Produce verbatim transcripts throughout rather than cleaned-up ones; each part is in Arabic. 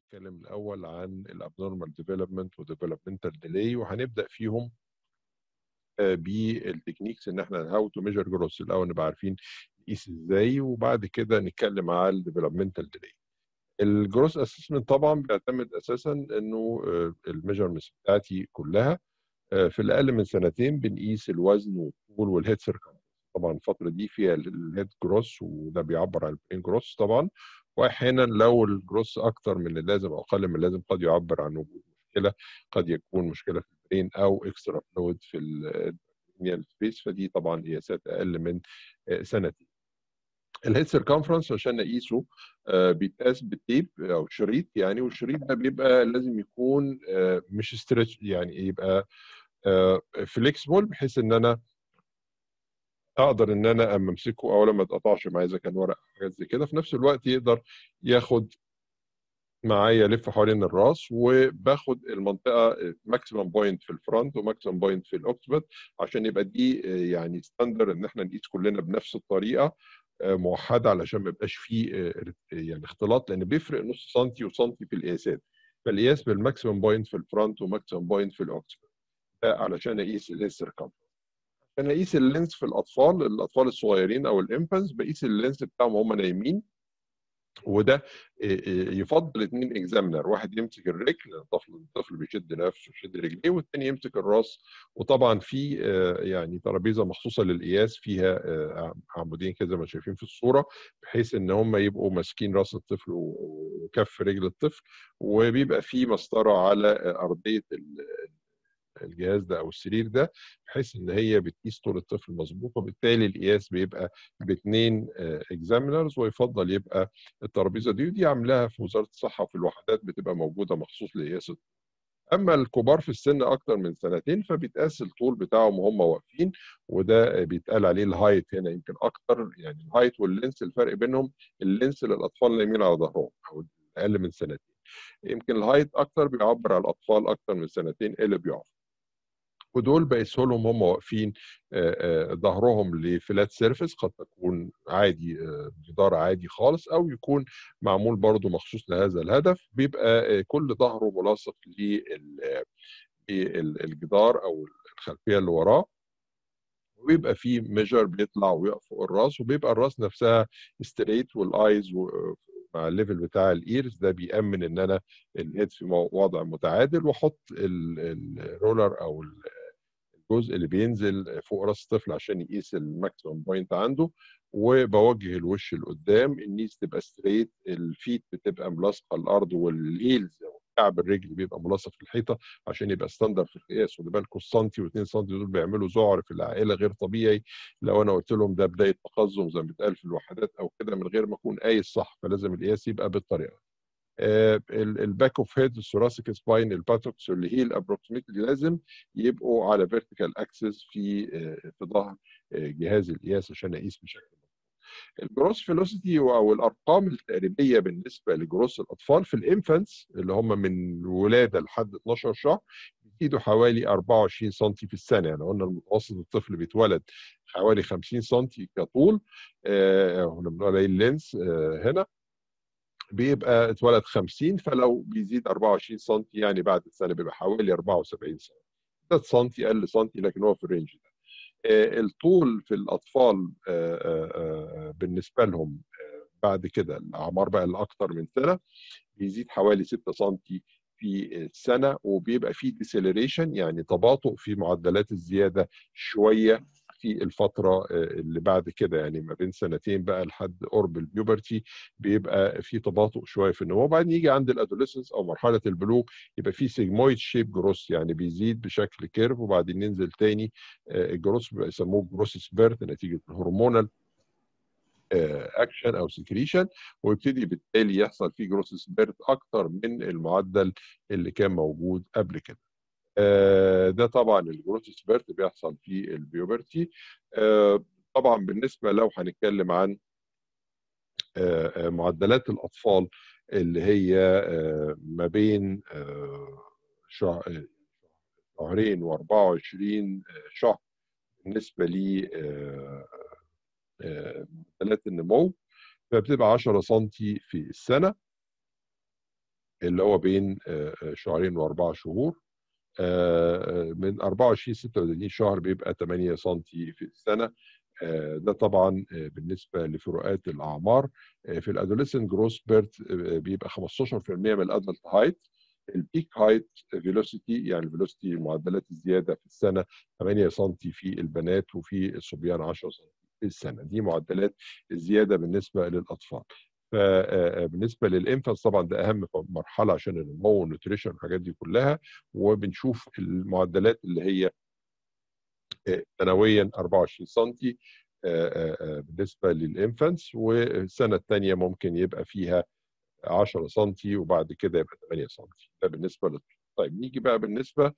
هنتكلم الأول عن الابنورمال ديفلوبمنت وديفلوبمنتال ديلي، وهنبدأ فيهم بالتكنيكس ان احنا هاو تو ميجر جروث. الاول نبقى عارفين نقيس ازاي، وبعد كده نتكلم على الديفلوبمنتال ديلي. الجروث اسسمنت طبعا بيعتمد اساسا انه الميجرمنتس بتاعتي كلها في الاقل من سنتين بنقيس الوزن والطول والهيد سيركمفرنس. طبعا الفتره دي فيها الهيد جروث وده بيعبر عن البرين جروث طبعا، واحيانا لو الجروث اكتر من اللازم او اقل من اللازم قد يعبر عن وجود مشكله، قد يكون مشكله في البرين او اكسترا فلويد في البرينيال سبيس، فدي طبعا قياسات اقل من سنتين. الهيد سيركمفرنس عشان نقيسه آه بيتقاس بالتيب او شريط يعني، والشريط ده بيبقى لازم يكون آه مش ستريتش، يعني يبقى فليكسبل بحيث ان انا اقدر ان انا اما امسكه اولا ما اتقطعش معايا اذا كان ورق حاجات زي كده، في نفس الوقت يقدر ياخد معايا لف حوالين الراس، وباخد المنطقه ماكسيمم بوينت في الفرونت وماكسيمم بوينت في الاوكسبت عشان يبقى دي يعني ستاندر ان احنا نقيس كلنا بنفس الطريقه موحده، علشان ما يبقاش فيه يعني اختلاط، لان بيفرق نص سنتي وسنتي في القياسات. فالقياس بالماكسيمم بوينت في الفرونت وماكسيمم بوينت في الاوكسبت ده علشان اقيس السيركمفرنس. عشان اقيس اللينس في الاطفال الاطفال الصغيرين او الانفانس، بقيس اللينس بتاعهم وهم نايمين، وده يفضل اثنين اكزامينر، واحد يمسك الرجل، الطفل الطفل بيشد نفسه ويشد رجليه، والثاني يمسك الراس. وطبعا في يعني ترابيزه مخصوصه للقياس فيها عمودين كده زي ما شايفين في الصوره، بحيث ان هم يبقوا ماسكين راس الطفل وكف رجل الطفل، وبيبقى في مسطره على ارضيه الجهاز ده او السرير ده، بحيث ان هي بتقيس طول الطفل مظبوط، وبالتالي القياس بيبقى باثنين اكزامينرز. ويفضل يبقى الترابيزه دي ودي عاملاها في وزاره الصحه، وفي الوحدات بتبقى موجوده مخصوص لقياس الطول. اما الكبار في السن اكتر من سنتين فبيتقاس الطول بتاعهم وهم واقفين، وده بيتقال عليه الهايت هنا يمكن اكتر، يعني الهايت واللينس الفرق بينهم اللينس للاطفال نايمين على ظهرهم او اقل من سنتين، يمكن الهايت اكتر بيعبر على الاطفال اكتر من سنتين اللي بيقفوا. ودول بقيسوا لهم هم واقفين ظهرهم لفلات سيرفيس، قد تكون عادي جدار عادي خالص، او يكون معمول برضو مخصوص لهذا الهدف، بيبقى كل ظهره ملاصق للجدار او الخلفيه اللي وراه، وبيبقى فيه ميجر بيطلع ويقف فوق الراس، وبيبقى الراس نفسها ستريت والايز مع الليفل بتاع الايرز، ده بيأمن ان انا الهيد في وضع متعادل، واحط الرولر او الجزء اللي بينزل فوق راس الطفل عشان يقيس الماكسيمم بوينت عنده، وبوجه الوش لقدام، النيز تبقى ستريت، الفيت بتبقى ملاصقه الارض، والهيلز او كعب الرجل بيبقى ملاصق في الحيطه عشان يبقى ستاندر في القياس. خدوا بالكم السنتي واثنين سنتي دول بيعملوا ذعر في العائله غير طبيعي، لو انا قلت لهم ده بدايه تقزم زي ما بيتقال في الوحدات او كده من غير ما اكون قايس صح، فلازم القياس يبقى بالطريقه. الباك اوف هيد، الثوراسيك سباين، الباتوكس، الهيل ابروكسيمتلي لازم يبقوا على فيرتيكال اكسس في في ظهر جهاز القياس عشان اقيس بشكل مظبوط. الجروس فيلوسيتي او الارقام التقريبيه بالنسبه لجروس الاطفال في الانفانتس اللي هم من الولاده لحد اتناشر شهر بيزيدوا حوالي اربعة وعشرين سم في السنه، يعني قلنا المتوسط الطفل بيتولد حوالي خمسين سم كطول، آه بنقول عليه اللينس آه هنا بيبقى اتولد خمسين، فلو بيزيد اربعة وعشرين سم يعني بعد السنه بيبقى حوالي اربعة وسبعين سم، ده سم اقل سم لكن هو في الرينج ده. آه الطول في الاطفال آه آه بالنسبه لهم آه بعد كده الاعمار بقى الاكثر من سنه بيزيد حوالي ستة سم في السنه، وبيبقى فيه ديسيلريشن يعني تباطؤ في معدلات الزياده شويه في الفتره اللي بعد كده، يعني ما بين سنتين بقى لحد قرب البيوبرتي بيبقى في تباطؤ شويه في النمو، وبعدين يجي عند الادوليسنس او مرحله البلوغ يبقى في سيجمويد شيب جروس، يعني بيزيد بشكل كيرف وبعدين ينزل تاني. الجروس بيسموه جروس سبيرت نتيجه الهرمونال اكشن او سكريشن، ويبتدي بالتالي يحصل فيه جروس سبيرت اكتر من المعدل اللي كان موجود قبل كده. ده طبعا الجروس سبيرت بيحصل في البيوبرتي. طبعا بالنسبه لو هنتكلم عن معدلات الاطفال اللي هي ما بين شهرين واربعة وعشرين شهر بالنسبه ل معدلات النمو، فبتبقى عشرة سم في السنه، اللي هو بين شهرين واربع شهور. من اربعة وعشرين ستة وثلاثين شهر بيبقى ثمانية سم في السنه. ده طبعا بالنسبه لفروقات الاعمار. في الادوليسنت جروث بيرت بيبقى خمستاشر في المية من الادلت هايت. البيك هايت فيلوسيتي، يعني الفيلوسيتي معدلات الزياده في السنه ثمانية سم في البنات، وفي الصبيان عشرة سم في السنه. دي معدلات الزياده بالنسبه للاطفال. فبالنسبه للانفانس طبعا ده اهم مرحله عشان النمو والنيوتريشن والحاجات دي كلها. وبنشوف المعدلات اللي هي سنويا اربعة وعشرين سم بالنسبه للانفانس، والسنه الثانيه ممكن يبقى فيها عشرة سم، وبعد كده يبقى ثمانية سم. ده بالنسبه للطفل. طيب نيجي بقى بالنسبه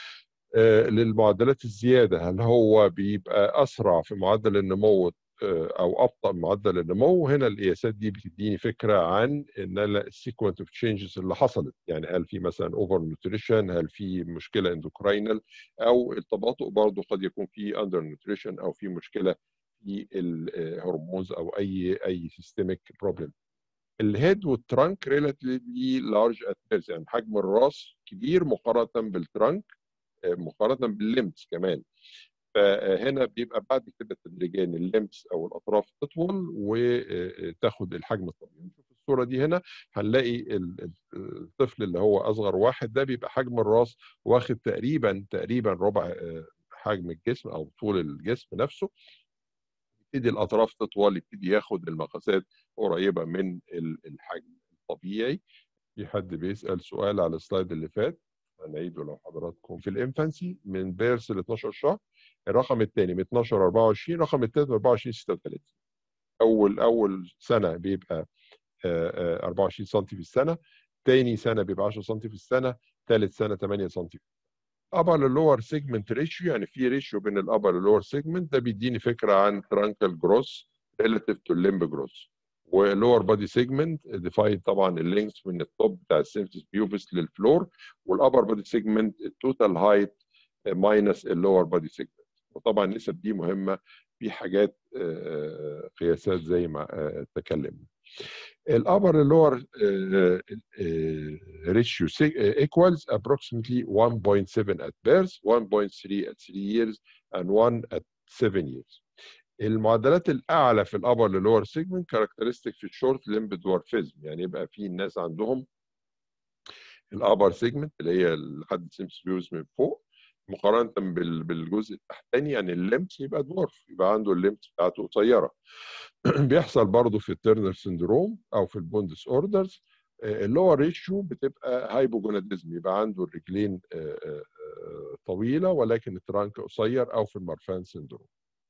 للمعدلات الزياده. هل هو بيبقى اسرع في معدل النمو او ابطا معدل النمو؟ هنا القياسات دي بتديني فكره عن ان السيكونس اوف تشينجز اللي حصلت. يعني هل في مثلا اوفر نيوتريشن، هل في مشكله اندوكراينال، او التباطؤ برضه قد يكون في اندر نيوتريشن، او في مشكله في الهرمونز، او اي اي سيستميك بروبلم. الهيد والترانك ريلاتيفلي لارج ات بيرث، يعني حجم الراس كبير مقارنه بالترانك، مقارنه بالليمبس كمان. فهنا بيبقى بعد كده تدريجيا الليمبس او الاطراف تطول وتاخد الحجم الطبيعي. نشوف الصوره دي هنا، هنلاقي الطفل اللي هو اصغر واحد ده بيبقى حجم الراس واخد تقريبا تقريبا ربع حجم الجسم او طول الجسم نفسه. يبتدي الاطراف تطول، يبتدي ياخد المقاسات قريبه من الحجم الطبيعي. في حد بيسال سؤال على السلايد اللي فات، هنعيده لو حضراتكم. في الانفانسي من بيرس ل اتناشر شهر، الرقم الثاني من اتناشر اربعة وعشرين، الرقم الثالث من اربعة وعشرين ستة وثلاثين. اول اول سنه بيبقى اربعة وعشرين سم في السنه، ثاني سنه بيبقى عشرة سم في السنه، ثالث سنه ثمانية سم. ابر للور سيجمنت ريشيو، يعني في ريشيو بين الابر للور سيجمنت، ده بيديني فكره عن ترانكال جروس ريلاتيف تو الليمب جروس. واللور بادي سيجمنت ديفاين طبعا اللينكس من التوب بتاع السيمفيس بيوبس للفلور، والابر بادي سيجمنت التوتال هايت ماينس اللور بادي سيجمنت. وطبعا النسب دي مهمه في حاجات قياسات زي ما تكلمنا. الابر اللور ratio equals approximately one point seven at birth, one point three at three years, and one at seven years. المعدلات الاعلى في الابر للور سيجمنت كاركترستيك في الشورت ليمب دورفيزم، يعني يبقى في الناس عندهم الابر سيجمنت اللي هي لحد سيمس بيوز من فوق، مقارنه بالجزء التحتاني يعني الليمبس يبقى دورف، يبقى عنده الليمبس بتاعته قصيره. بيحصل برضه في التيرنر سندروم او في البوندس اوردرز. اللور ريشيو بتبقى هايبوجوناديزم، يبقى عنده الرجلين طويله ولكن الترانك قصير، او في المارفان سندروم.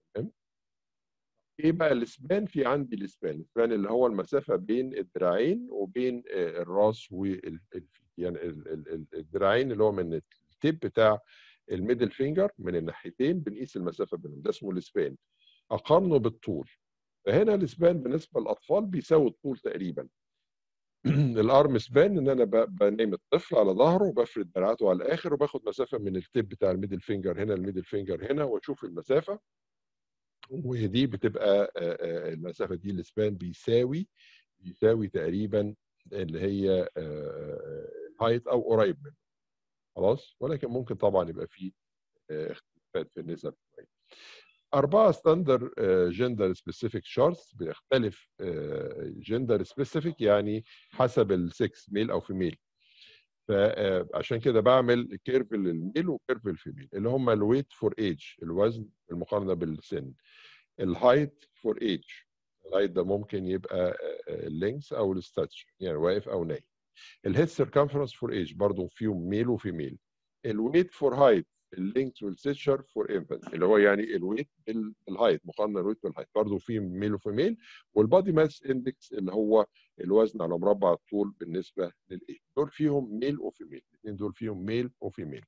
ايه بقى الاسبان؟ في عندي الاسبان الاسبان اللي هو المسافه بين الدراعين وبين الراس والفيت، يعني الدراعين اللي هو من التيب بتاع الميدل فينجر من الناحيتين بنقيس المسافه بينهم، ده اسمه الاسبان. اقارنه بالطول، فهنا الاسبان بالنسبه للاطفال بيساوي الطول تقريبا. الارم سبان ان انا بنام الطفل على ظهره وبفرد دراعاته على الاخر، وباخد مسافه من التيب بتاع الميدل فينجر هنا الميدل فينجر هنا، واشوف المسافه، ودي بتبقى المسافه دي الاسبان بيساوي بيساوي تقريبا اللي هي هايت او قريب منه. خلاص، ولكن ممكن طبعا يبقى فيه اختلافات في النسب. أربعة ستاندر جندر سبيسيفيك شارتس، بيختلف جندر سبيسيفيك يعني حسب السكس ميل أو فيميل. فعشان كده بعمل كيرف للميل وكيرف للفيميل، اللي هم الويت فور ايج الوزن المقارنة بالسن، الهايت فور ايج الهايت ده ممكن يبقى اللينكس أو الستاتش يعني واقف أو نايم، الهيد سيركمفرنس فور ايج برضه فيهم ميل وفيميل، الويت فور هايت اللينكس والسيتشر فور انفانت اللي هو يعني الويت بالهايت مقارنه الويت بالهايت برضه في ميل وفيميل، والبادي ماس اندكس اللي هو الوزن على مربع الطول بالنسبه للايه، دول فيهم ميل وفيميل، الاثنين دول فيهم ميل وفيميل.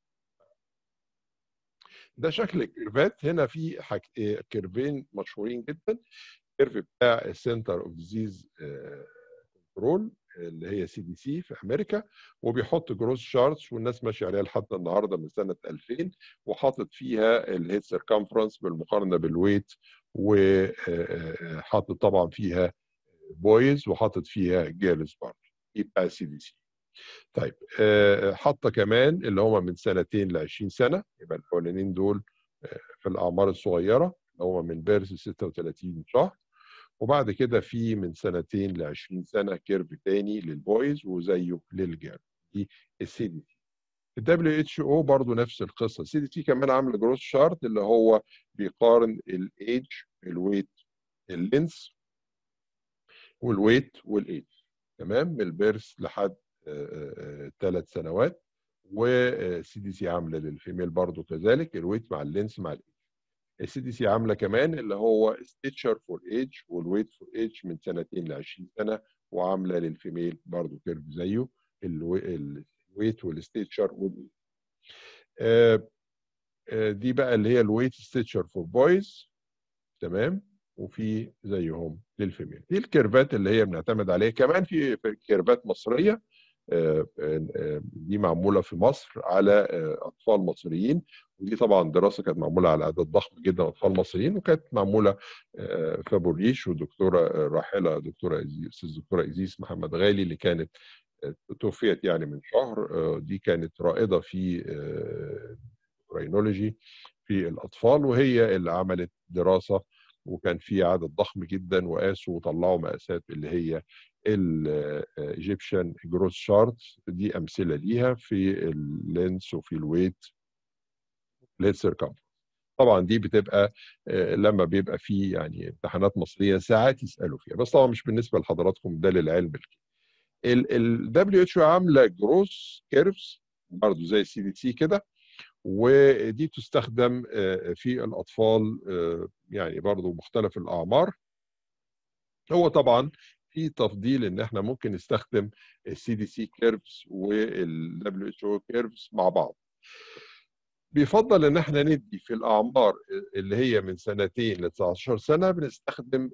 ده شكل الكيرفات. هنا في حاج... كيرفين مشهورين جدا، الكيرف بتاع السنتر اوف ديزيز كنترول اللي هي سي دي سي في امريكا، وبيحط جروس شارتس والناس ماشيه عليها لحد النهارده من سنه ألفين، وحاطط فيها الهيد سيركمفرنس بالمقارنه بالويت، وحاطط طبعا فيها بويز وحاطط فيها جيرلز برضه، يبقى سي دي سي. طيب آه، حاطه كمان اللي هم من سنتين ل عشرين سنه، يبقى الاولانيين دول آه، في الاعمار الصغيره اللي هم من بيرث ستة وثلاثين شهر، وبعد كده في من سنتين ل عشرين سنه كيرف تاني للبويز وزيه للجيرل. دي السي دي سي. الدبليو اتش او برضه نفس القصه، السي دي سي كمان عامل جروث شارت اللي هو بيقارن الايدج، الويت، اللينس والويت والايدج، تمام، من البيرث لحد ثلاث سنوات. والسي دي سي عامله للفيميل برضه كذلك الويت مع اللينس مع الايدج. السي دي سي عامله كمان اللي هو ستيتشر فور ايدج والويت فور ايدج من سنتين ل عشرين سنه، وعامله للفيميل برضه كيرف زيه الويت والستيتشر والايدج. آه، آه، دي بقى اللي هي الويت ستيتشر فور بويز، تمام، وفي زيهم للفيميل. دي الكيرفات اللي هي بنعتمد عليها. كمان في في كيرفات مصريه، آه، آه، دي معموله في مصر على آه، اطفال مصريين، ودي طبعا دراسه كانت معموله على عدد ضخم جدا من اطفال مصريين، وكانت معموله آه، في ابو الريش، ودكتوره آه، راحله دكتوره استاذ دكتوره ايزيس محمد غالي اللي كانت آه، توفيت يعني من شهر. آه، دي كانت رائده في راينولوجي في الاطفال، وهي اللي عملت دراسه، وكان في عدد ضخم جدا وقاسوا وطلعوا مقاسات اللي هي الايجيبشن جروث شارت. دي امثله ليها في اللينس وفي الويت ليت سيركمفرنس. طبعا دي بتبقى آه، لما بيبقى في يعني امتحانات مصريه ساعات يسالوا فيها، بس طبعا مش بالنسبه لحضراتكم، ده للعلم. ال دبليو اتش او عامله جروث كيرفز برضه زي السي دي سي كده، ودي تستخدم آه، في الاطفال آه، يعني برضه مختلف الاعمار. هو طبعا في تفضيل ان احنا ممكن نستخدم السي دي سي كيرفز والدبليو اتش او كيرفز مع بعض. بيفضل ان احنا ندي في الاعمار اللي هي من سنتين ل تسعتاشر سنه بنستخدم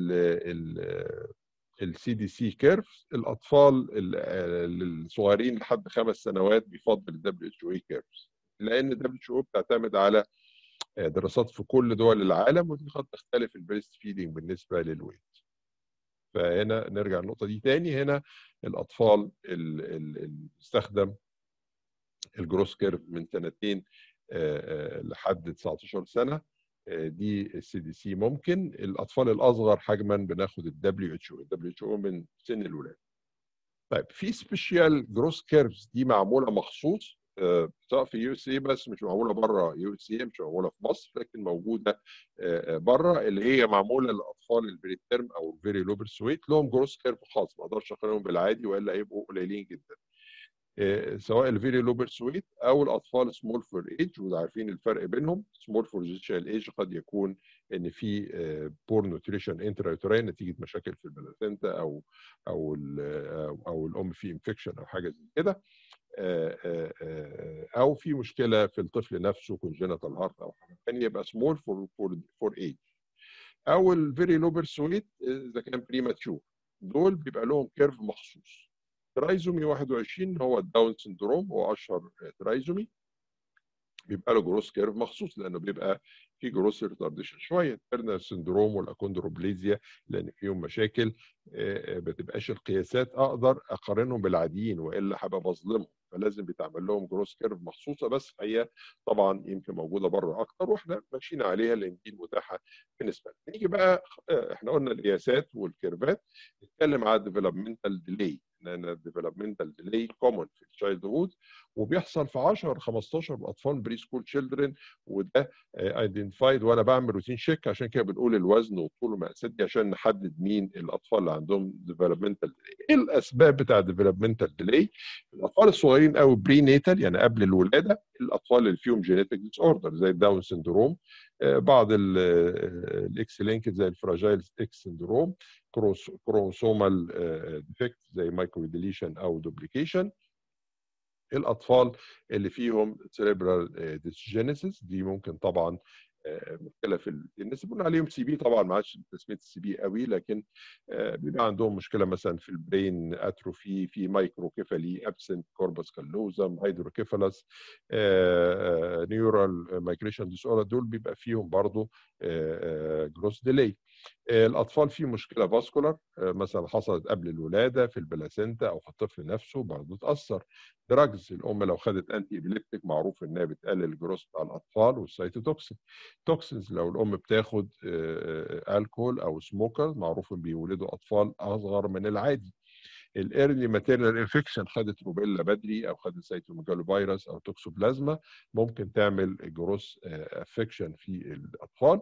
السي دي سي كيرفز. الاطفال الصغيرين لحد خمس سنوات بيفضل الدبليو اتش او كيرفز، لان الدبليو اتش او بتعتمد على دراسات في كل دول العالم، ودي قد تختلف البريست فيدنج بالنسبه للويت. فهنا نرجع النقطه دي تاني، هنا الاطفال اللي بيستخدم الجروس كيرف من سنتين لحد تسعتاشر سنه، دي السي دي سي. ممكن الاطفال الاصغر حجما بناخد الدبليو اتش او الدبليو اتش او من سن الولاده. طيب في سبيشال جروس كيرفز دي معموله مخصوص سواء في يو اس اي، بس مش معموله بره يو اس اي، مش معموله في مصر، لكن موجوده بره، اللي هي معموله للاطفال البريتيرم او الفيري لو بيرسويت، لهم جروس كيرف خاص، ما اقدرش اقارنهم بالعادي والا هيبقوا قليلين جدا. سواء الفيري لو بيرسويت او الاطفال سمول فور ايج، وده عارفين الفرق بينهم. سمول فور ايج قد يكون ان في بور نوتريشن انترا نتيجه مشاكل في البلاسنتا او او او الام في انفكشن او حاجه زي كده، او في مشكله في الطفل نفسه كونجنتال هارت او حاجه ثانيه، يبقى سمول فور فور فور ايج. او الفيري لو بيرسويت اذا كان بريماتشور، دول بيبقى لهم كيرف مخصوص. ترايزومي واحد وعشرين هو الداون سندروم، هو اشهر ترايزومي، بيبقى له جروس كيرف مخصوص لانه بيبقى في جروس ريتارديشن شويه. تيرنر سندروم والاكوندروبليزيا لان فيهم مشاكل ما بتبقاش القياسات اقدر اقارنهم بالعاديين والا هبقى بظلمهم، فلازم بيتعمل لهم جروس كيرف مخصوصه، بس هي طبعا يمكن موجوده بره اكتر واحنا ماشيين عليها لان دي المتاحه بالنسبه لنا. نيجي بقى، احنا قلنا القياسات والكيرفات، نتكلم على الديفلوبمنتال ديلي، لان الديفلوبمنتال ديلي كومن في التشايلد هود، وبيحصل في عشرة خمستاشر اطفال بري سكول تشيلدرن، وده ايدنتيفايد وانا بعمل روتين شيك. عشان كده بنقول الوزن والطول والمقاسات دي عشان نحدد مين الاطفال اللي عندهم ديفلوبمنتال ديلي. ايه الاسباب بتاع الديفلوبمنتال ديلي؟ الاطفال الصغيرين قوي بري نيتال يعني قبل الولاده، الاطفال اللي فيهم جينيتك ديس اوردر زي الداون سندروم، بعض الاكس لينك زي الفراجايل اكس سندروم، كروموسومال ديفكت زي مايكرو ديليشن او دوبليكيشن. الاطفال اللي فيهم سيريبرال ديسجينيسيس دي ممكن طبعا مشكله في الناس بيقولوا عليهم سي بي، طبعا ما عادش تسميه السي بي قوي، لكن بيبقى عندهم مشكله مثلا في البرين اتروفي، في مايكروكيفالي، ابسنت كوربس كالوزم، هيدروكيفالس، نيورال مايجريشن ديس اوردر، دول بيبقى فيهم برضه جروس ديلي. الاطفال في مشكله فاسكولار مثلا حصلت قبل الولاده في البلاسينتا او في الطفل نفسه برضه تاثر. دراجز، الام لو خدت انتي ابيليبتيك معروف انها بتقلل الجروث بتاع الاطفال والسيتوتوكسين. توكسينز لو الام بتاخد الكحول او سموكر معروف ان بيولدوا اطفال اصغر من العادي. الايرلي ماتيرنال انفكشن، خدت روبيلا بدري او خدت سيتوميجالو فيروس او توكسوبلازما ممكن تعمل جروث افكشن في الاطفال.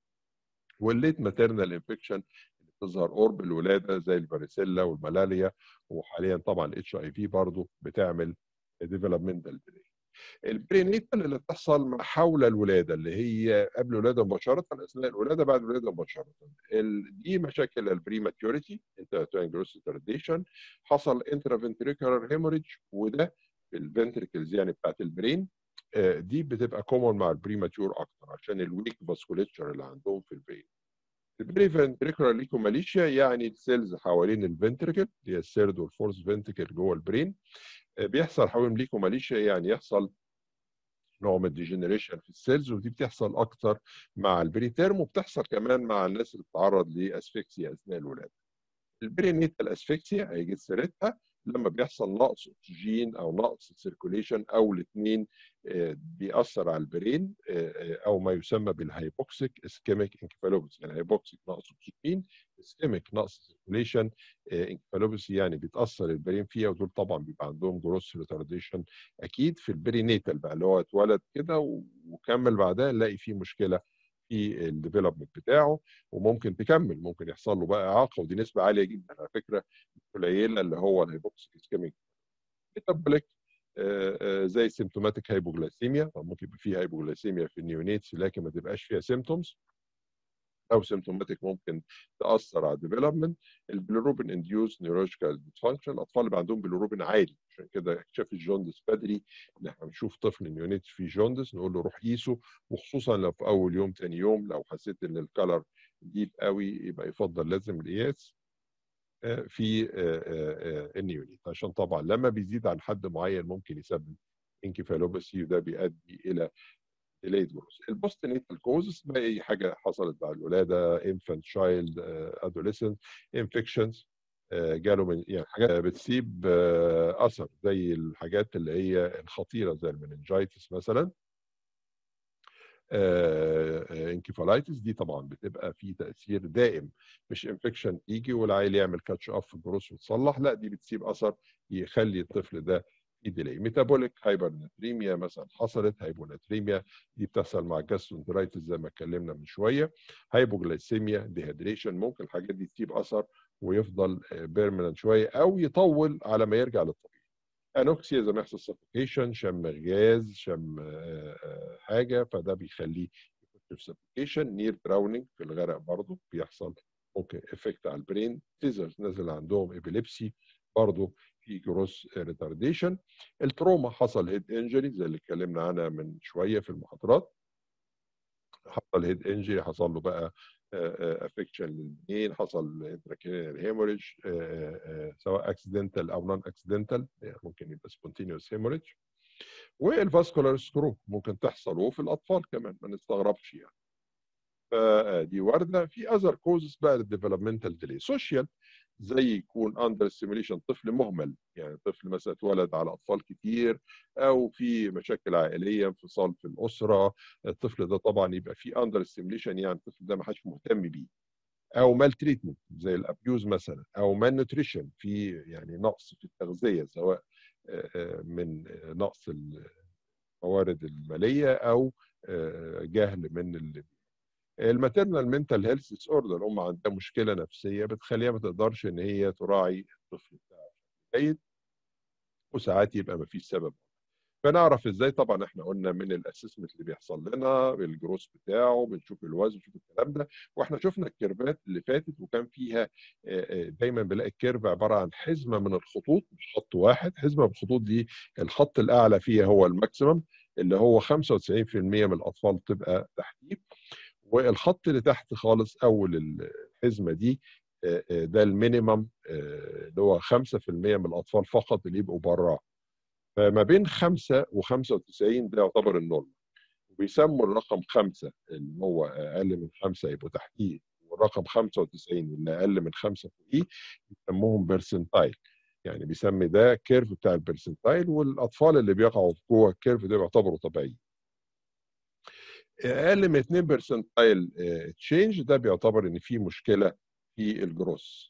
والليت ماتيرنال انفكشن اللي بتظهر قرب الولاده زي الفاريسيلا والملاريا، وحاليا طبعا الاتش اي في برضه بتعمل ديفلوبمنتال ديلي. البرينيتال اللي بتحصل ما حول الولاده اللي هي قبل الولاده مباشره، اثناء الولاده، بعد الولاده مباشره. دي مشاكل البريماتيوريتي، انتراتورين جروث ريتارديشن، حصل انترافنتريكولار هيموريدج، وده في الفنتريكلز يعني بتاعت البرين. دي بتبقى كومون مع البريماتيور اكتر عشان الويك فاسكوليتشر اللي عندهم في البرين. البري فنتريكولار ليكوماليشيا يعني السيلز حوالين الفنتريكل اللي هي الثيرد والفورث فنتريكل جوه البرين بيحصل حوالين ليكوماليشيا، يعني يحصل نوع من الديجنريشن في السيلز، ودي بتحصل اكتر مع البريتيرم وبتحصل كمان مع الناس اللي بتتعرض لاسفكسيا اثناء الولاده. البرينيتال اسفكسيا هيجي سيرتها لما بيحصل نقص اكسجين او نقص سيركوليشن او الاثنين بيأثر على البرين، او ما يسمى بالهايبوكسيك اسكيميك انكفالوباثي. يعني هايبوكسيك نقص اكسجين، اسكيميك نقص سيركوليشن، انكفالوباثي يعني بيتأثر البرين فيها، ودول طبعا بيبقى عندهم جروث ريتارديشن اكيد في البرينيتال بقى اللي هو اتولد كده وكمل بعدها نلاقي فيه مشكله في الديفلوبمنت بتاعه، وممكن تكمل ممكن يحصل له بقى اعاقه، ودي نسبه عاليه جدا على فكره قليله اللي هو الهايبوكسيك اسكيميك. ميتابوليك زي سيمتوماتيك هايبوجلايسيميا، ممكن يبقى فيه هايبوجلايسيميا في النيونيتس لكن ما تبقاش فيها سيمتومز، او سيمتوماتيك ممكن تاثر على الديفلوبمنت. البيليروبين انديوز نيورولوجيكال ديسفانكشن، الاطفال اللي عندهم بيليروبين عالي، عشان كده اكتشاف الجوندس بدري ان احنا بنشوف طفل نيونيت فيه جوندس نقول له روح قيسه، وخصوصا لو في اول يوم ثاني يوم لو حسيت ان الكلر ديب قوي يبقى يفضل لازم القياس في النيونيت، عشان طبعا لما بيزيد عن حد معين ممكن يسبب انكفالوباثي وده بيؤدي الى delayed growth. البوست نيتال كوزز بقى اي حاجه حصلت بعد الولاده، infant child adolescent infections جاله من يعني حاجات بتسيب اثر زي الحاجات اللي هي الخطيره زي المننجايتس مثلا. انكفالايتس دي طبعا بتبقى في تاثير دائم، مش انفكشن يجي والعيل يعمل كاتش اب في الجروث وتصلح، لا دي بتسيب اثر يخلي الطفل ده ديلي. ميتابوليك هايبرناتريميا مثلا حصلت، هايبوناتريميا دي بتحصل مع الجاسترونترايتس زي ما اتكلمنا من شويه. هايبوجلايسيميا، ديهيدريشن، ممكن الحاجات دي تسيب اثر ويفضل بيرمننت شويه او يطول على ما يرجع للطبيعي. انوكسيا زي ما يحصل سفوكيشن، شم غاز، شم حاجه، فده بيخليه يخش في سفوكيشن. نير دراونينج في الغرق برضه بيحصل، ممكن افكت على البرين. سيزرز نازل عندهم ابيليبسي برضه في جروس ريتارديشن. التروما حصل هيد انجري زي اللي اتكلمنا عنها من شويه في المحاضرات، حصل هيد انجري حصل له بقى افكشن للبنين، حصل انتراكرينيال هيموريج سواء اكسيدنتال او نون اكسيدنتال، ممكن يبقى سبونتينيوس هيموريج. والفاسكولار ستروك ممكن تحصل وفي الاطفال كمان ما نستغربش يعني. فدي وارده. في اذر كوزز بقى للديفلوبمنتال ديلي. سوشيال زي يكون اندر ستيميوليشن، طفل مهمل، يعني طفل مثلا اتولد على اطفال كتير او في مشاكل عائليه، انفصال في الاسره، الطفل ده طبعا يبقى في اندر ستيميوليشن، يعني الطفل ده ما حدش مهتم بيه. او مال تريتمنت زي الابيوز مثلا، او مال نوتريشن في يعني نقص في التغذيه سواء من نقص الموارد الماليه او جهل من الماتيرنال منتال هيلث ديس اوردر. الام عندها مشكله نفسيه بتخليها ما تقدرش ان هي تراعي الطفل بتاعها جيد، وساعات يبقى ما فيش سبب. فنعرف ازاي؟ طبعا احنا قلنا من الاسسمنت اللي بيحصل لنا بالجروس بتاعه، بنشوف الوزن، بنشوف الكلام ده، واحنا شفنا الكيرفات اللي فاتت وكان فيها دايما بنلاقي الكيرف عباره عن حزمه من الخطوط مش خط واحد، حزمه من الخطوط دي الخط الاعلى فيها هو الماكسيمم اللي هو خمسة وتسعين في المية من الاطفال تبقى تحتيه، والخط اللي تحت خالص اول الحزمه دي ده المينيمم اللي هو خمسة في المية من الاطفال فقط اللي يبقوا براه. فما بين خمسة وخمسة وتسعين ده يعتبر النورمال، وبيسموا الرقم خمسة اللي هو اقل من خمسة يبقوا تحتيه الرقم خمسة وتسعين اللي اقل من خمسة فوقيه بيسموهم بيرسنتايل، يعني بيسمي ده كيرف بتاع البيرسنتايل، والاطفال اللي بيقعوا جوه الكيرف ده بيعتبروا طبيعيين. اقل من اتنين برسنتايل تشينج ده بيعتبر ان في مشكله في الجروث.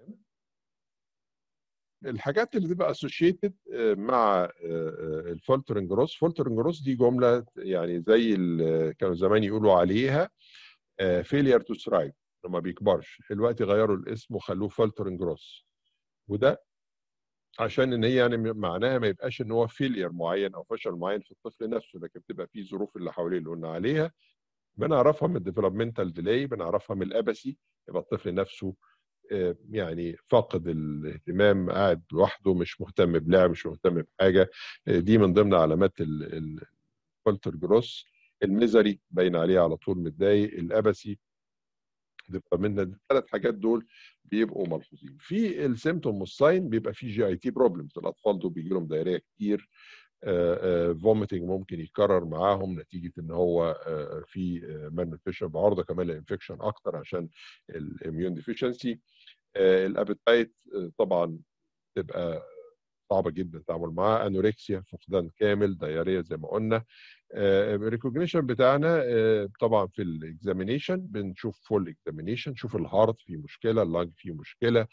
الحاجات اللي بتبقى اسوشيتد مع الفولترنج جروث، فولترنج جروث دي جمله يعني زي اللي كانوا زمان يقولوا عليها فيلير تو ثرايف، لما بيكبرش دلوقتي غيروا الاسم وخلوه فولترنج جروث، وده عشان ان هي يعني معناها ما يبقاش ان هو فيلير معين او فشل معين في الطفل نفسه، لكن بتبقى في ظروف اللي حواليه اللي قلنا عليها. بنعرفها من الديفلوبمنتال ديلي، بنعرفها من الابسي، يبقى الطفل نفسه يعني فاقد الاهتمام، قاعد لوحده، مش مهتم بلعب، مش مهتم بحاجه. دي من ضمن علامات الفولتر جروس. الميزري باين عليه على طول متضايق. الابسي ديفلوبمنتال، الثلاث حاجات دول بيبقوا ملحوظين. في السيمتوم والساين بيبقى في جي اي تي بروبلمز، الاطفال دول بيجي لهم دايريه كتير، فوميتنج ممكن يتكرر معاهم نتيجه ان هو في مالنيوتريشن، بعرضه كمان للانفكشن اكتر عشان الاميون ديفيشنسي. الابيتايت طبعا تبقى صعبه جدا التعامل معاها، انوركسيا، فقدان كامل، دايريه زي ما قلنا. الريكوجنيشن بتاعنا طبعا في الاكزامينيشن بنشوف فول اكزامينيشن، نشوف الهارت فيه مشكله، اللنج فيه مشكله.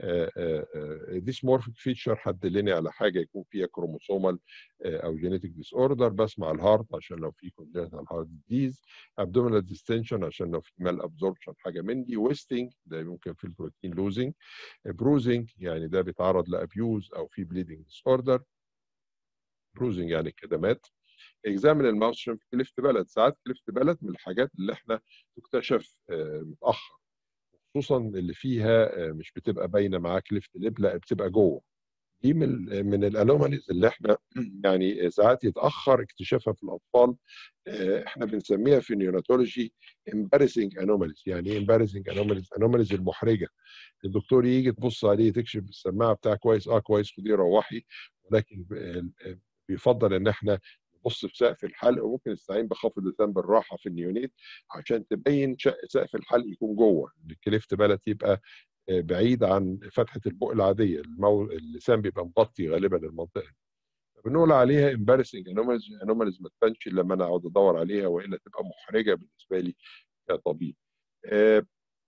ديسمورفيك فيتشر حد لنا على حاجه يكون فيها كروموسومال او جينيتك ديس اوردر، بسمع الهارت عشان لو في كونجنتال هارت ديزيز. ابدومينال ديستنشن عشان لو في مال ابزوربشن حاجه من دي. ويستنج ده ممكن في البروتين لوزنج. بروزنج يعني ده بيتعرض لابيوز او في بليدنج ديس اوردر. بروزنج يعني كدمات. اكزامن الماوس شريمب كليفت بلد، ساعات كليفت بلد من الحاجات اللي احنا تكتشف متاخر، خصوصا اللي فيها مش بتبقى باينه معاه كليفت ليب، لا بتبقى جوه. دي من من الانوماليز اللي احنا يعني ساعات يتاخر اكتشافها في الاطفال. احنا بنسميها في النيوناتولوجي امبارسنج انوماليز. يعني ايه امبارسنج انوماليز؟ انوماليز المحرجه. الدكتور يجي تبص عليه تكشف بالسماعه بتاع كويس، اه كويس، خديه روحي، ولكن بيفضل ان احنا نبص في سقف الحلق، وممكن نستعين بخفض اللسان بالراحه في النيونيت عشان تبين سقف الحلق يكون جوه، الكليفت بلد يبقى بعيد عن فتحه البق العاديه، المو... اللسان بيبقى مغطي غالبا المنطقه دي. بنقول عليها امبارسنج انوماليز، انوماليز ما تبانش لما انا اقعد ادور عليها، والا تبقى محرجه بالنسبه لي كطبيب. آه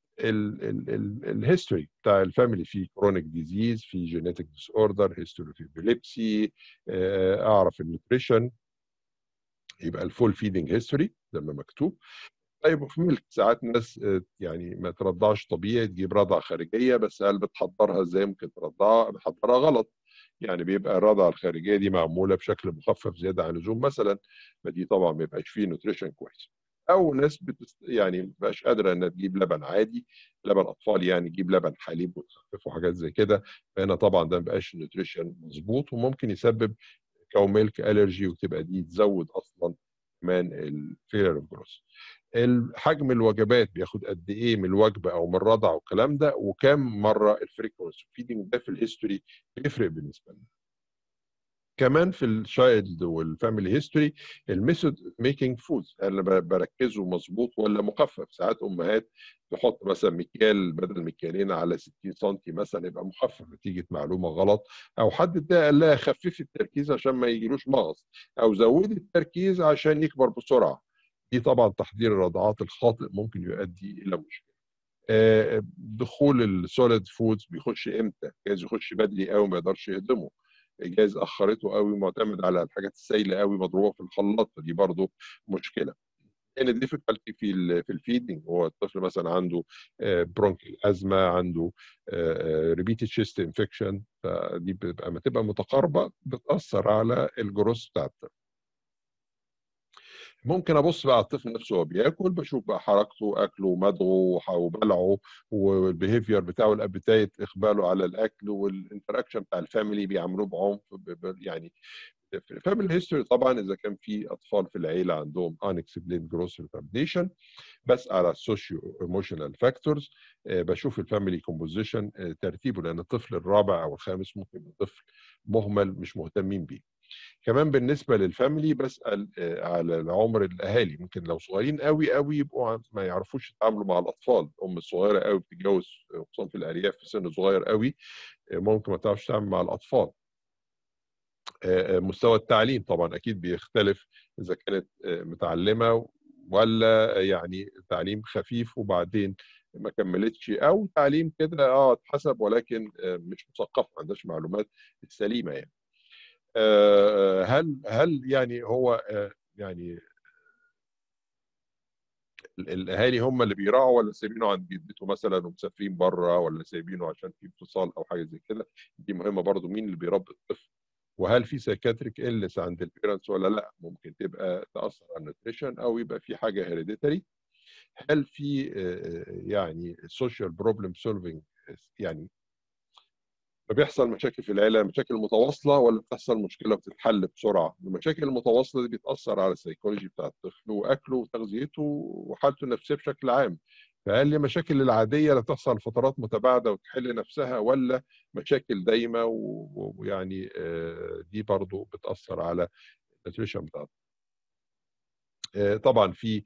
الهيستوري بتاع الفاميلي فيه كرونيك ديزيز، في جينيتك ديس اوردر، هيستوري في ابيليبسي، اعرف النيوتريشن، يبقى الفول فيدنج هيستوري زي ما مكتوب. طيب وفي ملك ساعات ناس يعني ما ترضعش طبيعي، تجيب رضعه خارجيه، بس هل بتحضرها ازاي؟ ممكن ترضعها بتحضرها غلط، يعني بيبقى الرضعه الخارجيه دي معموله بشكل مخفف زياده عن اللزوم مثلا، فدي طبعا ما يبقاش فيه نوتريشن كويس. او ناس بتست... يعني ما بتبقاش قادره انها تجيب لبن عادي، لبن اطفال، يعني تجيب لبن حليب وتخففه وحاجات زي كده، فهنا طبعا ده ما بقاش نوتريشن مظبوط، وممكن يسبب كاو ميلك الرجي، وتبقى دي تزود اصلا كمان الفيلر اوف جروث. حجم الوجبات بياخد قد ايه من الوجبه او من الرضع والكلام ده، وكم مره الفريكونسي فيدنج ده في الهيستوري بيفرق بالنسبه لنا. كمان في الشايلد والفاميلي هيستوري الميثود ميكينج فود، انا بركزه مظبوط ولا مخفف. ساعات امهات تحط مثلا مكيال بدل مكيالين على ستين سم مثلا يبقى مخفف نتيجه معلومه غلط، او حد ده قال لها خففي التركيز عشان ما يجيلوش مغص، او زودي التركيز عشان يكبر بسرعه. دي طبعا تحضير الرضعات الخاطئ ممكن يؤدي الى مشكله. آه دخول السوليد فودز بيخش امتى؟ جايز يخش بدري قوي ما يقدرش يهضمه، جايز اخرته قوي معتمد على الحاجات السائله قوي مضروبه في الخلاط، فدي برضه مشكله. يعني الديفيكالتي في ال في الفيدنج، هو الطفل مثلا عنده برونكيال ازمه، عنده ريبيتد شيست انفكشن، فدي بتبقى لما تبقى متقاربه بتاثر على الجروث بتاع الطفل. ممكن ابص بقى على الطفل نفسه وهو بياكل، بشوف بقى حركته، اكله، مضغه وبلعه، والبيهيفير بتاعه، الابيتايت، اقباله على الاكل، والانتراكشن بتاع الفاميلي بيعاملوه بعنف. يعني في الفاميلي هيستوري طبعا اذا كان في اطفال في العيله عندهم unexplained growth retardation، بسال على السوشيو ايموشنال فاكتورز، بشوف الفاميلي كومبوزيشن ترتيبه، لان الطفل الرابع او الخامس ممكن يبقى طفل مهمل مش مهتمين بيه. كمان بالنسبه للفاميلي بسال على عمر الاهالي، ممكن لو صغيرين قوي قوي يبقوا ما يعرفوش يتعاملوا مع الاطفال، الام الصغيره قوي بتتجوز خصوصا في الارياف في سن صغير قوي ممكن ما تعرفش تتعامل مع الاطفال. مستوى التعليم طبعا اكيد بيختلف، اذا كانت متعلمه ولا يعني تعليم خفيف وبعدين ما كملتش، او تعليم كده اه اتحسب ولكن مش مثقف ما عندهاش معلومات سليمه يعني. هل هل يعني هو يعني الاهالي هم اللي بيراعوا ولا سايبينه عند جدته مثلا ومسافرين بره، ولا سايبينه عشان في انفصال او حاجه زي كده؟ دي مهمه برضو، مين اللي بيربي الطفل؟ وهل في سايكاتريك إلنس عند البيرنتس ولا لا؟ ممكن تبقى تاثر على النيوتريشن او يبقى في حاجه هيريديتري. هل في يعني سوشيال بروبلم سولفنج، يعني فبيحصل مشاكل في العيله مشاكل متواصله ولا بتحصل مشكله بتتحل بسرعه؟ المشاكل المتواصله دي بتاثر على السيكولوجي بتاع الطفل واكله وتغذيته وحالته النفسيه بشكل عام. فهل المشاكل العاديه اللي بتحصل فترات متباعده وتحل نفسها، ولا مشاكل دايمه ويعني دي برضو بتاثر على النيوتريشن بتاعته؟ طبعا في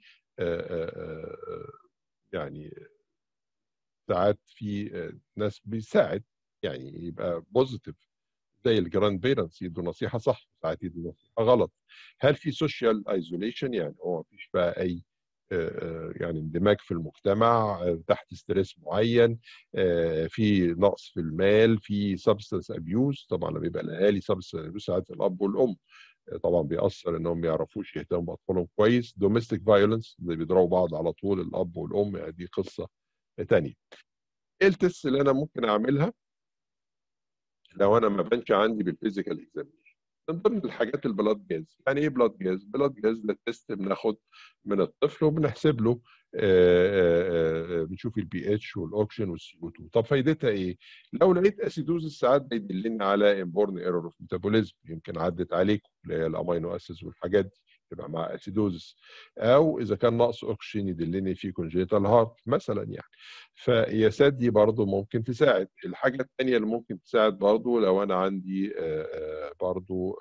يعني ساعات في ناس بيساعد يعني يبقى بوزيتيف زي الجراند بيرنتس يدوا نصيحه صح، ساعات يدوا نصيحه غلط. هل في سوشيال ايزوليشن، يعني هو مفيش بقى اي يعني اندماج في المجتمع تحت ستريس معين، في نقص في المال، في سبستنس ابيوز؟ طبعا لما بيبقى الاهالي سبستنس ابيوز ساعات الاب والام طبعا بيأثر انهم ما يعرفوش يهتموا باطفالهم كويس. دوميستيك فايولنس اللي بيضربوا بعض على طول الاب والام، يعني دي قصه ثانيه. ايه التست اللي انا ممكن اعملها لو انا ما بانش عندي بالفيزيكال اكزامينشن؟ من ضمن الحاجات البلاد جاز. يعني ايه بلاد جاز؟ بلاد جاز ده تيست بناخد من الطفل وبنحسب له، آآ آآ بنشوف البي اتش والاوكسجين والسي او اتنين. طب فايدتها ايه؟ لو لقيت اسيدوز ساعات بيدلني على امبورن ايرور اوف ميتابوليزم، يمكن عدت عليكم اللي هي الامينو اسيدز والحاجات دي تبقى مع اسيدوزس، او اذا كان نقص اكسجين يدلني في كونجيتال هارت مثلا يعني. فقياسات دي برضو ممكن تساعد. الحاجه الثانيه اللي ممكن تساعد برضو لو انا عندي برضو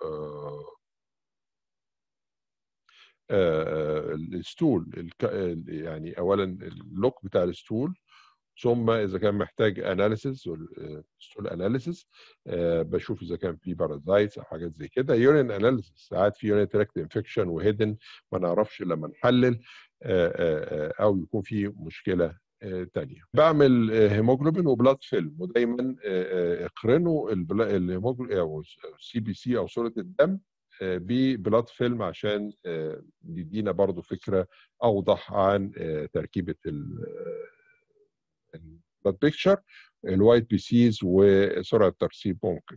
الستول، يعني اولا اللوك بتاع الستول، ثم اذا كان محتاج اناليسيس ستول اناليسيس بشوف اذا كان في بارازايتس او حاجات زي كده. يورين اناليسيس ساعات في يورين تراكت انفكشن وهيدن ما نعرفش لما نحلل، او يكون في مشكله تانية. بعمل هيموجلوبين وبلاد فيلم، ودايما اقرنوا الهيموجلوبين او السي بي سي او صوره الدم ببلاد فيلم عشان يدينا برضو فكره اوضح عن تركيبه البلاد بيكتشر، الوايت بي سيز وسرعه الترسيب. ممكن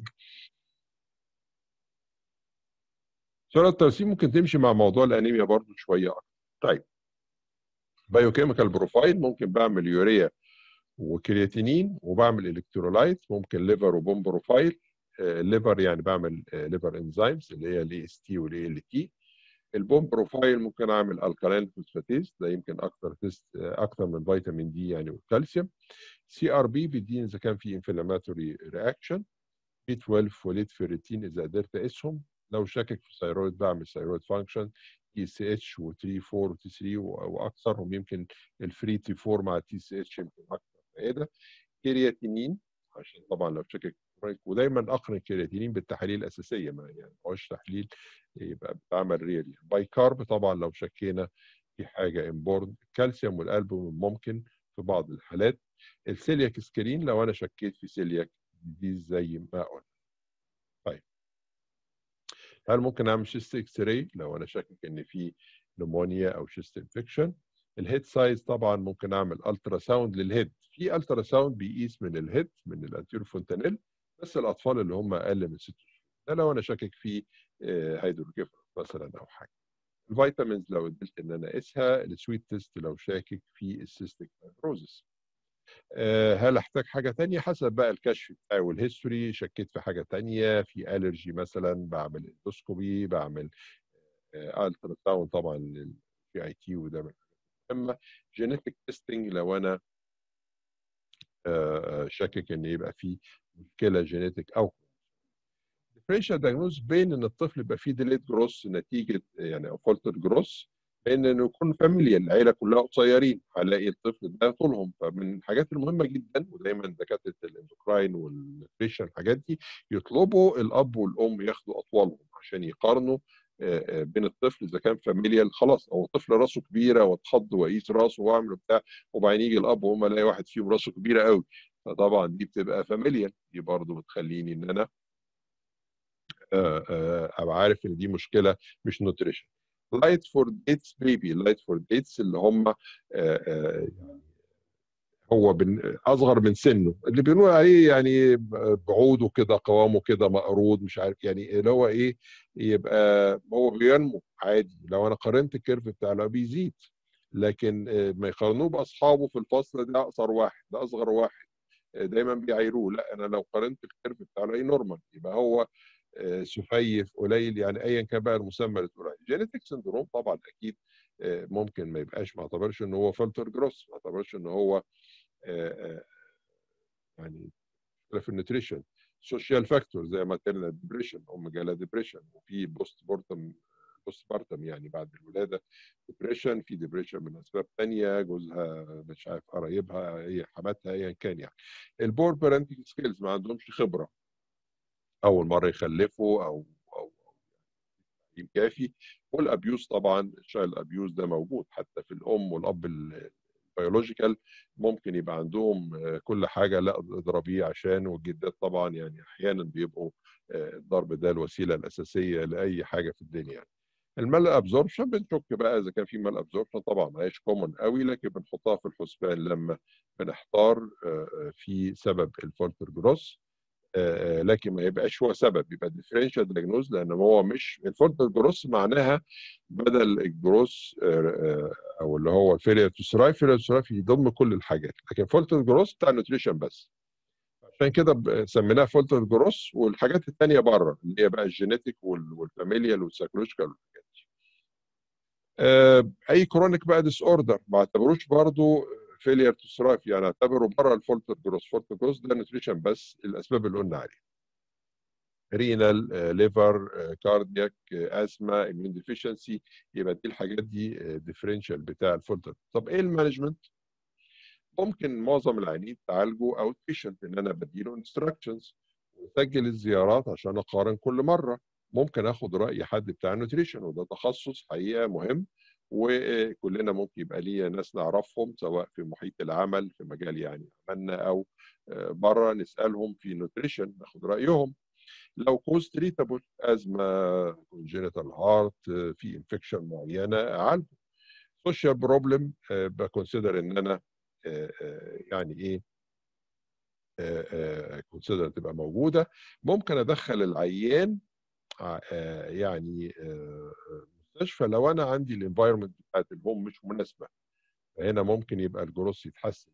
سرعه الترسيب ممكن تمشي مع موضوع الانيميا برضو شويه اكتر. طيب بايوكيميكال بروفايل، ممكن بعمل يوريا وكرياتينين، وبعمل الكترولايت، ممكن ليفر وبوم بروفايل. الليفر يعني بعمل ليفر انزيمز اللي هي الاي اس تي والاي ال تي. البوم بروفايل ممكن اعمل الكالين فوسفاتيز، ده يمكن اكتر تيست اكتر من فيتامين دي يعني والكالسيوم. سي ار بي بيديني اذا كان في انفلاماتوري رياكشن. بي اتناشر فوليت فيريتين اذا قدرت اقيسهم. لو شاكك في الثيرويد بعمل ثيرويد فانكشن، تي سي اتش وتي اربعة وتي ثلاثة واكثرهم، يمكن الفري تي اربعة مع تي سي اتش يمكن اكثر فائده. كرياتينين عشان طبعا لو شاكك، ودايما اقرن الكرياتينين بالتحاليل الاساسيه، ما يعني ما هوش تحليل يبقى بتعمل ريال. باي كارب طبعا لو شكينا في حاجه امبورد. الكالسيوم والقلب ممكن في بعض الحالات. السيلياك سكرين لو انا شكيت في سيلياك دي زي ما قلنا. طيب هل ممكن اعمل شيست اكس راي لو انا شاكك ان في نمونيا او شيست انفكشن؟ الهيد سايز طبعا ممكن اعمل الترا ساوند للهيد. في الترا ساوند بيقيس من الهيد من الانتيرو فونتانيل، بس الاطفال اللي هم اقل من ست شهور، ده لو انا شاكك في هيدروجيفرس مثلا او حاجه. الفيتامينز لو قدرت ان انا اقيسها. السويت تيست لو شاكك في السيستيك فايبروزس. هل احتاج حاجه ثانيه؟ حسب بقى الكشف بتاعي والهيستوري. شكيت في حاجه ثانيه، في الرجي مثلا، بعمل اندوسكوبي، بعمل الترا ساوند طبعا للجي اي تي، وده من اما جينيتك تيستنج لو انا شاكك ان يبقى في مشكله جينيتك. او الديفرنشال دايجنوز بين ان الطفل يبقى فيه ديليت جروس نتيجه يعني او فولتر جروس، بين انه يكون فاميليا العيله كلها قصيرين، هلاقي الطفل ده طولهم. فمن الحاجات المهمه جدا، ودايما دكاتره الاندوكراين والنيوتريشن الحاجات دي يطلبوا الاب والام ياخدوا اطوالهم عشان يقارنوا بين الطفل اذا كان فاميليال خلاص، او طفل راسه كبيره واتخض واقيس راسه واعمل بتاع، وبعدين يجي الاب وهم الاقي واحد فيهم راسه كبيره قوي، فطبعا دي بتبقى فاميليال، دي برضه بتخليني ان انا ابقى عارف ان دي مشكله مش نوتريشن. لايت فور ديتس بيبي، لايت فور ديتس اللي هم هو بن... اصغر من سنه، اللي بنقول عليه يعني بعوده كده، قوامه كده مقرود، مش عارف يعني اللي هو ايه، يبقى هو بينمو عادي. لو انا قارنت الكيرف بتاعه لا بيزيد، لكن ما يقارنوه باصحابه في الفصل، ده اقصر واحد، ده اصغر واحد، دايما بيعايروه. لا، انا لو قارنت الكيرف بتاعه الاقيه نورمال، يبقى هو سفيف قليل، يعني ايا كان بقى المسمى اللي تقول عليه. جينيتك سندروم طبعا اكيد ممكن ما يبقاش، ما اعتبرش ان هو فلتر جروس، ما اعتبرش ان هو يعني في النيوتريشن. سوشيال فاكتور زي ماتيرنال ديبريشن، ام جالها ديبريشن، وفي بوست بورتم بوست بارتم يعني بعد الولاده ديبريشن، في ديبريشن من اسباب ثانيه، جوزها مش عارف، قرايبها، هي حماتها، ايا كان يعني. البور بارنتنج سكيلز ما عندهمش خبره، اول مره يخلفوا او او تعليم كافي. والابيوز طبعا، الشايلد ابيوز ده موجود حتى في الام والاب البيولوجيكال، ممكن يبقى عندهم كل حاجه لا اضربيه عشان، والجدات طبعا يعني احيانا بيبقوا الضرب ده الوسيله الاساسيه لاي حاجه في الدنيا يعني. المال ابزوربشن بنشك بقى اذا كان في مال ابزوربشن، طبعا ما هيش كومن قوي، لكن بنحطها في الحسبان لما بنحتار في سبب الفولتر جروس، لكن ما يبقاش هو سبب، يبقى ديفرنشال دايجنوز، لان هو مش الفولتر جروس معناها بدل الجروس او اللي هو الفيلير تو ثرايف، فيلير تو ثرايف يضم كل الحاجات، لكن فولتر جروس بتاع النيوتريشن بس، عشان كده سميناها فولتر جروس، والحاجات الثانيه بره اللي هي بقى الجينيتيك والفاميليال والسايكولوجيكال والحاجات دي. اي كرونيك بقى ديس اوردر ما اعتبروش برضه فيلير تو ثرايف، يعني اعتبره بره الفولتر جروس. فولتر جروس ده نيوتريشن بس، الاسباب اللي قلنا عليها، رينال، ليفر، كاردياك، ازمه، اميون ديفيشنسي، يبقى دي الحاجات دي ديفرنشال بتاع الفولتر. طب ايه المانجمنت؟ ممكن معظم العيانين تعالجوا اوت بيشنت، ان انا بديله انستراكشنز واسجل الزيارات عشان اقارن كل مره. ممكن اخد راي حد بتاع نوتريشن، وده تخصص حقيقه مهم، وكلنا ممكن يبقى لينا ناس نعرفهم سواء في محيط العمل في مجال يعني عملنا، او بره نسالهم في نوتريشن ناخد رايهم. لو كوز تريتابل، ازمه، كونجينيتال هارت، في انفكشن معينه اعالجه. سوشيال بروبلم بكونسيدر ان انا يعني ايه كونسيدر تبقى موجوده. ممكن ادخل العيان يعني مستشفى لو انا عندي الانفايرمنت بتاعت الهوم مش مناسبه، فهنا ممكن يبقى الجروس يتحسن.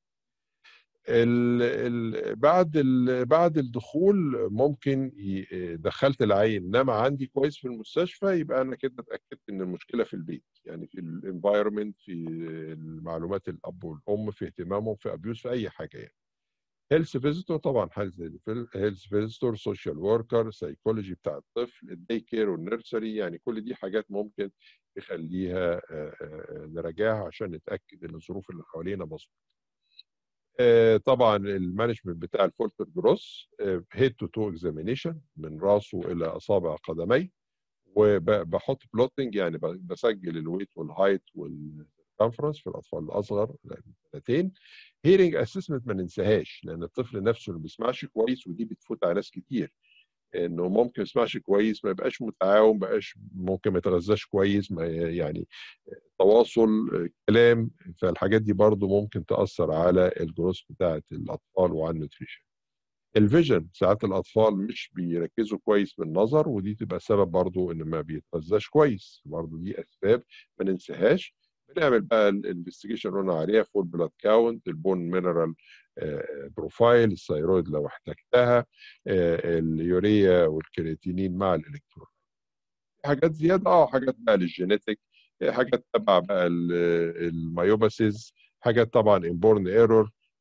ال ال بعد ال بعد الدخول ممكن دخلت العين انما عندي كويس في المستشفى، يبقى انا كده اتاكدت ان المشكله في البيت، يعني في الانفايرمنت، في المعلومات الاب والام، في اهتمامهم، في ابيوز، في اي حاجه يعني. هيلث فيزيتور طبعا، هيلث فيزيتور، سوشيال وركر، سايكولوجي بتاع الطفل، الداي كير والنيرسري، يعني كل دي حاجات ممكن نخليها نراجعها عشان نتاكد ان الظروف اللي حوالينا مظبوطه. طبعا المانجمنت بتاع الفولتر جروس، هيد تو تو اكزامينيشن من راسه الى اصابع قدميه، وبحط بلوتنج يعني بسجل الويت والهايت والكونفرنس في الاطفال الاصغر سنتين. هيرنج اسسمنت ما ننساهاش، لان الطفل نفسه اللي ما بيسمعش كويس، ودي بتفوت على ناس كتير، انه ممكن ما يسمعش كويس، ما يبقاش متعاون، ما يبقاش ممكن ما يتغذاش كويس، ما يعني تواصل كلام، فالحاجات دي برضو ممكن تاثر على الجروس بتاعه الاطفال وعلى النوتريشن. الفيجن، ساعات الاطفال مش بيركزوا كويس بالنظر، ودي تبقى سبب برضو ان ما بيتغذاش كويس، برضو دي اسباب ما ننساهاش. بنعمل بقى الانفستيجيشن اللي قلنا عليها، فول بلاد كاونت، البون مينرال بروفايل، الثيرويد لو احتجتها، اليوريا والكرياتينين مع الالكترون. حاجات زياده اه حاجات بقى للجينيتك، حاجات تبع بقى المايوباسيز، حاجات طبعا انبورن ايرور،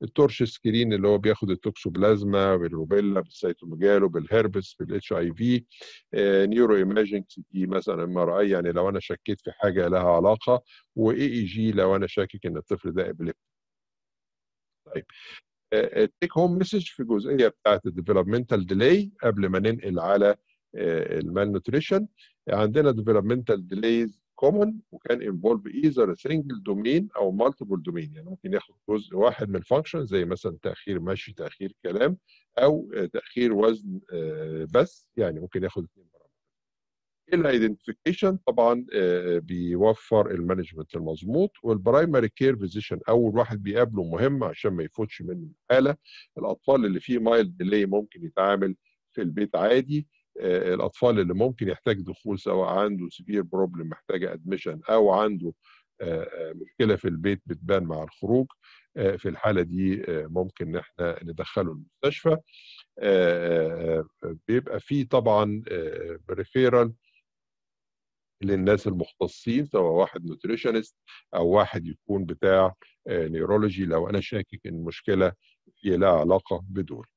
التورش سكرين اللي هو بياخد التوكسوبلازما بالروبيلا بالسيتوميجالو بالهربس بالاتش اي في، نيورو ايماجينج سي تي مثلا ام ار اي يعني لو انا شكيت في حاجه لها علاقه، واي اي جي لو انا شاكك ان الطفل ده ابليبتيك. طيب التيك هوم مسج في الجزئيه بتاعت الديفلوبمنتال ديلي قبل ما ننقل على المال نوتريشن. عندنا ديفلوبمنتال ديليز كومن وكان انفولف ايذر سنجل دومين او مالتيبل دومين، يعني ممكن ياخد جزء واحد من الفانكشن زي مثلا تاخير مشي تاخير كلام او تاخير وزن بس، يعني ممكن ياخد اثنين. الايدنتيفيكيشن طبعا بيوفر المانجمنت المظبوط، والبرايمري كير فيزيشن اول واحد بيقابله مهم عشان ما يفوتش منه الحاله. الاطفال اللي فيه مايلد ديلي ممكن يتعامل في البيت عادي. الاطفال اللي ممكن يحتاج دخول سواء عنده سيفير بروبلم محتاجه ادميشن او عنده مشكله في البيت بتبان مع الخروج، في الحاله دي ممكن ان احنا ندخله المستشفى. بيبقى فيه طبعا ريفيرال للناس المختصين سواء واحد نوتريشنست او واحد يكون بتاع نيورولوجي لو انا شاكك ان المشكله هي لها علاقه بدول.